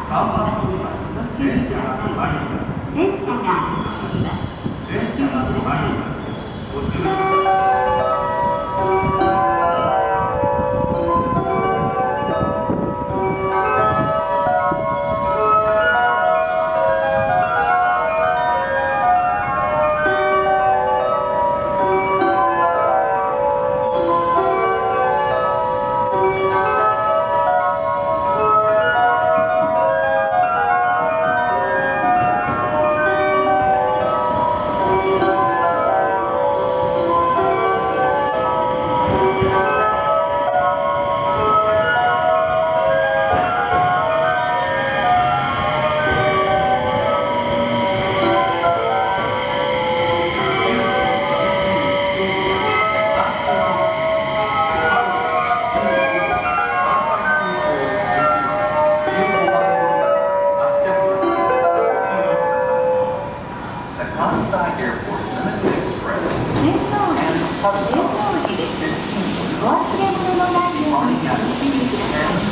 ご注意ください。電車が参ります。ご注意ください。ご忘れ物のないようにご注意ください。